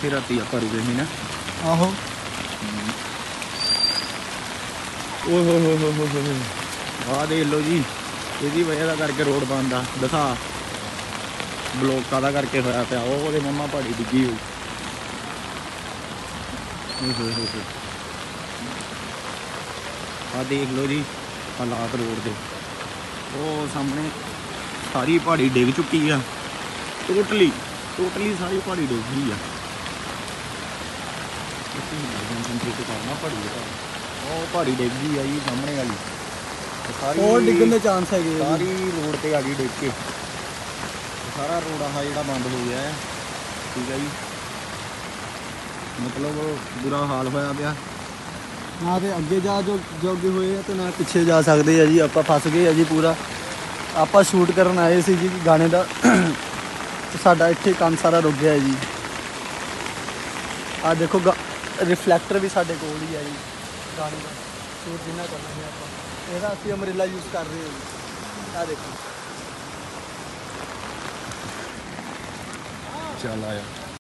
जिथे राती आप रुके थे ना। आहो आ देख लो जी, यही वजह करके रोड बंद आ। दिखा ब्लॉक कादा करके होया पिया। वो मम्मा पहाड़ी डिग्गी हुई। आ देख लो जी हालात रोड के। वो सामने सारी पहाड़ी डिग चुकी है। टोटली सारी पहाड़ी डिग गई है। करना पहाड़ी डिग गई है जी सामने वाली। और डिगन के चांस है सारी रोड पे आ गई डिग के। सारा रोड आ जो बंद हो गया है। ठीक है जी, मतलब बुरा हाल होया पिया। ना तो अगे जा जोगे हुए हैं तो ना पिछे जा सकते हैं जी। आप फस गए जी पूरा। आप शूट करन आए सी जी गाने का तो साडा इत्थे काम सारा रुक गया है जी। आ देखो रिफ्लैक्टर भी साडे कोल ही है जी। गाने का शूट जिन्ना करना है आप ਇਹਦਾ ਅਸੀਂ अमरेला यूज़ कर रहे हैं जी। आ देखो चल आया।